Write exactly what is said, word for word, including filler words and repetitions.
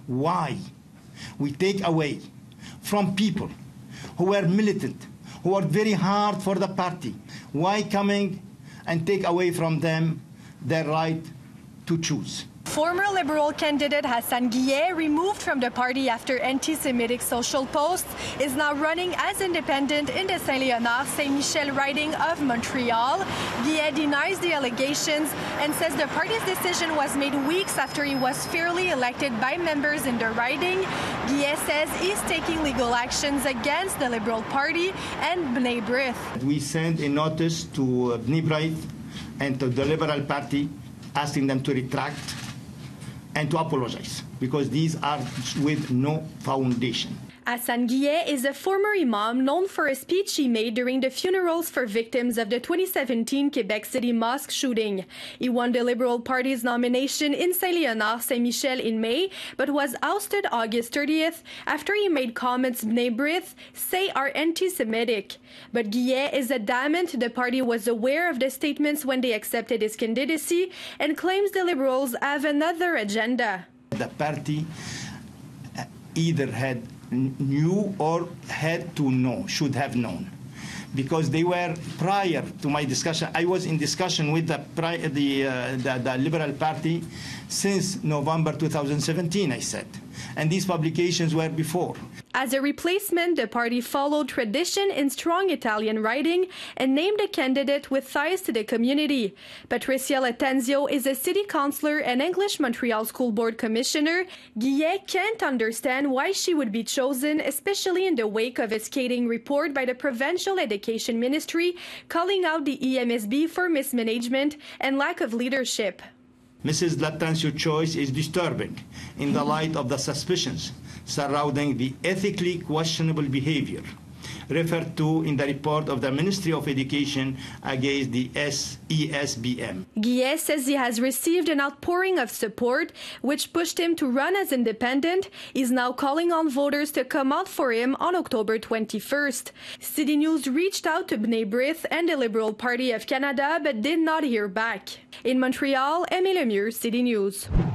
why we take away from people who were militant, who worked very hard for the party, why coming and take away from them their right to choose. Former Liberal candidate Hassan Guillet, removed from the party after anti-Semitic social posts, is now running as independent in the Saint-Léonard-Saint-Michel riding of Montreal. Guillet denies the allegations and says the party's decision was made weeks after he was fairly elected by members in the riding. Guillet says he's taking legal actions against the Liberal Party and B'nai B'rith. We sent a notice to B'nai B'rith and to the Liberal Party asking them to retract and to apologize, because these are with no foundation. Hassan Guillet is a former imam known for a speech he made during the funerals for victims of the twenty seventeen Quebec City mosque shooting. He won the Liberal Party's nomination in Saint-Léonard-Saint-Michel in May, but was ousted August thirtieth after he made comments B'nai B'rith say are anti-Semitic. But Guillet is adamant the party was aware of the statements when they accepted his candidacy and claims the Liberals have another agenda. The party either had knew or had to know, should have known, because they were, prior to my discussion, I was in discussion with the, the, uh, the, the Liberal Party since November two thousand seventeen, I said, and these publications were before. As a replacement, the party followed tradition in strong Italian writing and named a candidate with ties to the community. Patricia Latanzio is a city councillor and English Montreal School Board Commissioner. Guillet can't understand why she would be chosen, especially in the wake of a scathing report by the Provincial Education Ministry calling out the E M S B for mismanagement and lack of leadership. Missus Latanzio's choice is disturbing in the light of the suspicions surrounding the ethically questionable behavior referred to in the report of the Ministry of Education against the E S B M. Guillet says he has received an outpouring of support, which pushed him to run as independent. He's now calling on voters to come out for him on October twenty-first. City News reached out to B'nai B'rith and the Liberal Party of Canada, but did not hear back. In Montreal, Aimée Lemieux, City News.